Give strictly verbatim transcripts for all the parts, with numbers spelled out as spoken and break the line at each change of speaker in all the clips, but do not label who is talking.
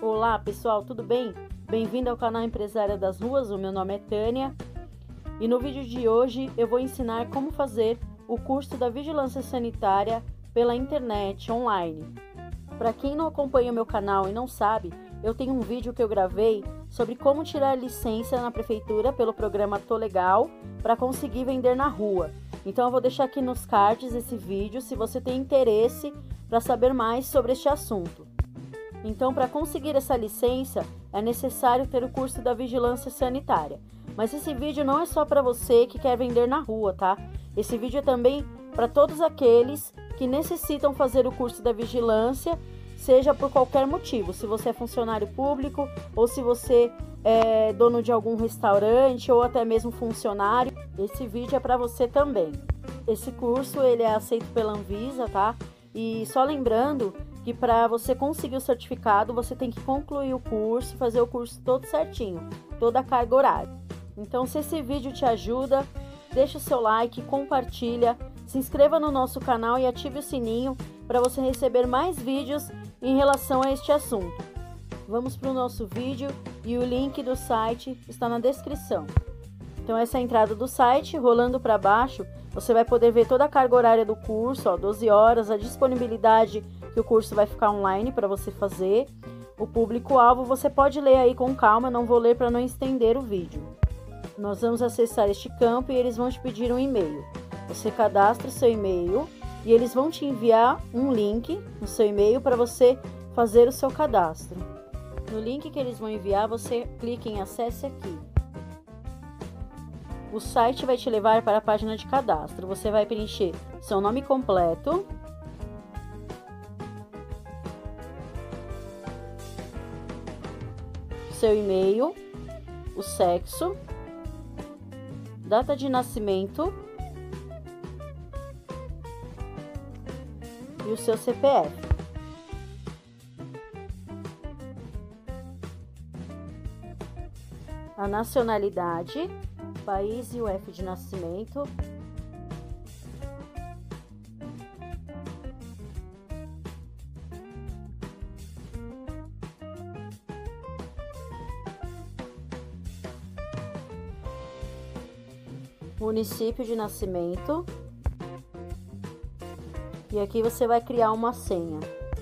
Olá pessoal, tudo bem? Bem-vindo ao canal Empresária das Ruas, o meu nome é Tânia e no vídeo de hoje eu vou ensinar como fazer o curso da Vigilância Sanitária pela internet, online. Para quem não acompanha o meu canal e não sabe, eu tenho um vídeo que eu gravei sobre como tirar licença na prefeitura pelo programa Tô Legal para conseguir vender na rua. Então eu vou deixar aqui nos cards esse vídeo se você tem interesse para saber mais sobre este assunto. Então, para conseguir essa licença, é necessário ter o curso da Vigilância Sanitária. Mas esse vídeo não é só para você que quer vender na rua, tá? Esse vídeo é também para todos aqueles que necessitam fazer o curso da Vigilância, seja por qualquer motivo, se você é funcionário público ou se você é dono de algum restaurante ou até mesmo funcionário, esse vídeo é para você também. Esse curso ele é aceito pela Anvisa, tá? E só lembrando que para você conseguir o certificado, você tem que concluir o curso, fazer o curso todo certinho, toda a carga horária. Então, se esse vídeo te ajuda, deixa o seu like, compartilha, se inscreva no nosso canal e ative o sininho para você receber mais vídeos em relação a este assunto. Vamos para o nosso vídeo e o link do site está na descrição. Então, essa é a entrada do site, rolando para baixo, você vai poder ver toda a carga horária do curso, ó, doze horas, a disponibilidade que o curso vai ficar online para você fazer. O público-alvo você pode ler aí com calma, não vou ler para não estender o vídeo. Nós vamos acessar este campo e eles vão te pedir um e-mail. Você cadastra o seu e-mail e eles vão te enviar um link no seu e-mail para você fazer o seu cadastro. No link que eles vão enviar, você clica em acesse aqui. O site vai te levar para a página de cadastro. Você vai preencher seu nome completo, seu e-mail, o sexo, data de nascimento e o seu C P F. A nacionalidade, país e o F de nascimento. Município de nascimento. E aqui você vai criar uma senha.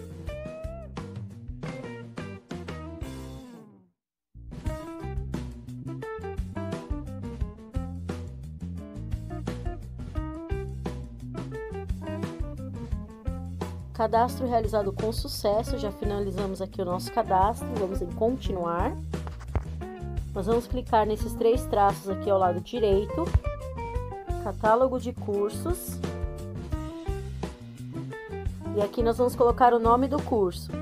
Cadastro realizado com sucesso, já finalizamos aqui o nosso cadastro, vamos em continuar. Nós vamos clicar nesses três traços aqui ao lado direito, catálogo de cursos, e aqui nós vamos colocar o nome do curso.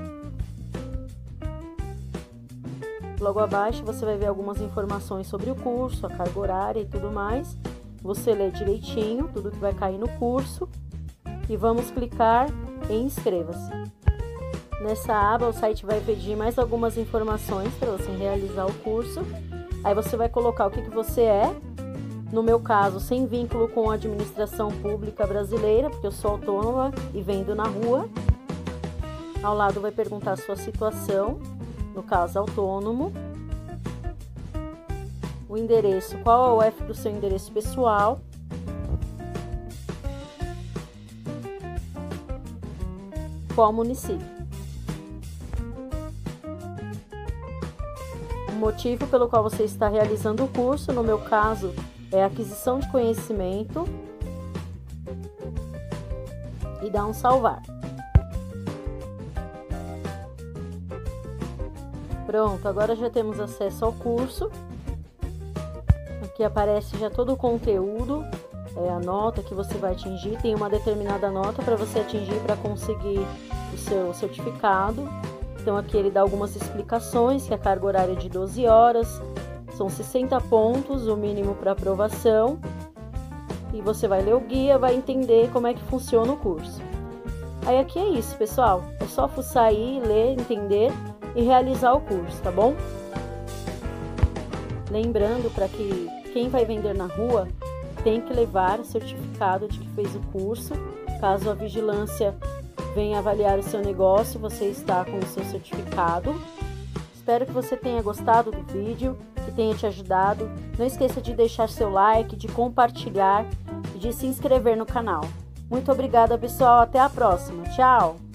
Logo abaixo você vai ver algumas informações sobre o curso, a carga horária e tudo mais. Você lê direitinho tudo que vai cair no curso e vamos clicar em inscreva-se. Nessa aba o site vai pedir mais algumas informações para você realizar o curso. Aí você vai colocar o que, que você é. No meu caso, sem vínculo com a administração pública brasileira, porque eu sou autônoma e vendo na rua. Ao lado vai perguntar a sua situação, no caso autônomo. O endereço, qual é o F do seu endereço pessoal. Qual município. O motivo pelo qual você está realizando o curso, no meu caso, é aquisição de conhecimento e dá um salvar. Pronto, agora já temos acesso ao curso. Aqui aparece já todo o conteúdo, é a nota que você vai atingir, tem uma determinada nota para você atingir para conseguir o seu certificado. Então aqui ele dá algumas explicações, que a carga horária é de doze horas, são sessenta pontos, o mínimo para aprovação. E você vai ler o guia, vai entender como é que funciona o curso. Aí aqui é isso, pessoal. É só fuçar aí, ler, entender e realizar o curso, tá bom? Lembrando para que quem vai vender na rua tem que levar o certificado de que fez o curso. Caso a vigilância venha avaliar o seu negócio, você está com o seu certificado. espero que você tenha gostado do vídeo, que tenha te ajudado. Não esqueça de deixar seu like, de compartilhar e de se inscrever no canal. Muito obrigada, pessoal. Até a próxima. Tchau!